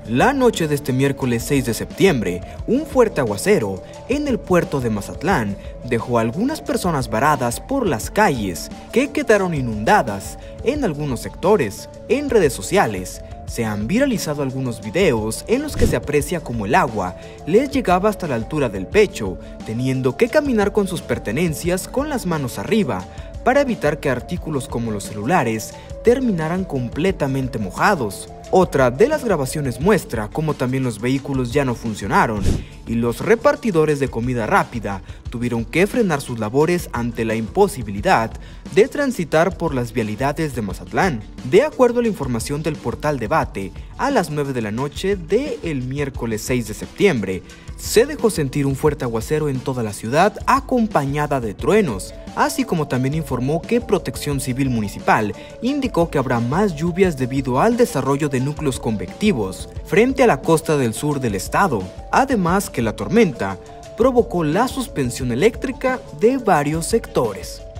La noche de este miércoles 6 de septiembre, un fuerte aguacero en el puerto de Mazatlán dejó a algunas personas varadas por las calles que quedaron inundadas en algunos sectores. En redes sociales se han viralizado algunos videos en los que se aprecia cómo el agua les llegaba hasta la altura del pecho, teniendo que caminar con sus pertenencias con las manos arriba para evitar que artículos como los celulares terminaran completamente mojados. Otra de las grabaciones muestra cómo también los vehículos ya no funcionaron y los repartidores de comida rápida tuvieron que frenar sus labores ante la imposibilidad de transitar por las vialidades de Mazatlán. De acuerdo a la información del portal Debate, a las 9 de la noche del miércoles 6 de septiembre, se dejó sentir un fuerte aguacero en toda la ciudad acompañada de truenos, así como también informó que Protección Civil Municipal indicó que habrá más lluvias debido al desarrollo de núcleos convectivos frente a la costa del sur del estado, además que la tormenta provocó la suspensión eléctrica de varios sectores.